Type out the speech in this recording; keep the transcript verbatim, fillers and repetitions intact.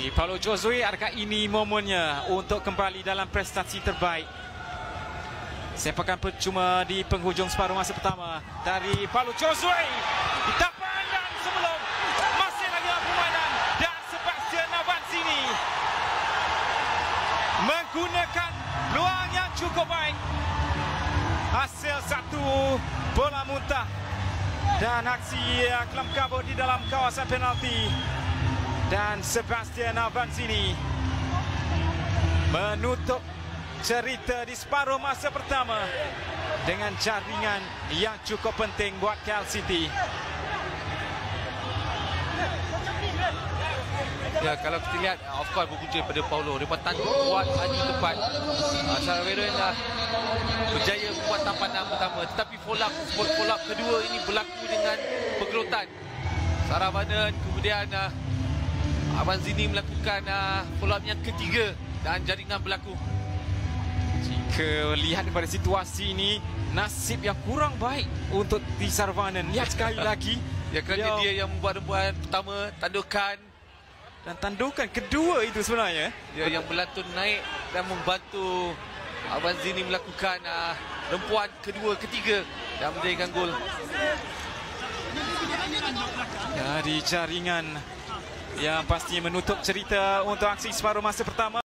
dari Paulo Josue. Adakah ini momennya untuk kembali dalam prestasi terbaik? Sepakan percuma di penghujung separuh masa pertama dari Paulo Josue. Ditapan dan sebelum masih lagi dalam permainan, dan Sebastian Avanzini menggunakan peluang yang cukup baik. Hasil satu bola muntah dan aksi kelam kabut di dalam kawasan penalti. Dan Sebastian Avanzini menutup cerita di separuh masa pertama dengan jaringan yang cukup penting buat K L City. Ya, kalau kita lihat, of course berpunca daripada Paulo. Dia tanduk kuat, laju tepat. Uh, Salvador dah berjaya membuat tampanan pertama. Tetapi follow up, follow up kedua ini berlaku dengan pergerutan. Saravanan, kemudian uh, Avanzini melakukan uh, follow up yang ketiga dan jaringan berlaku. Jika lihat daripada situasi ini, nasib yang kurang baik untuk T. Saravanan. Lihat sekali lagi. Ya, kerana dia yang membuat rembuan pertama, tandukan. Dan tandukan kedua itu sebenarnya. Ya, yang berlantun naik dan membantu Avanzini melakukan uh, rempuan kedua, ketiga dan menjadikan gol. Dari jaringan yang pastinya menutup cerita untuk aksi separuh masa pertama.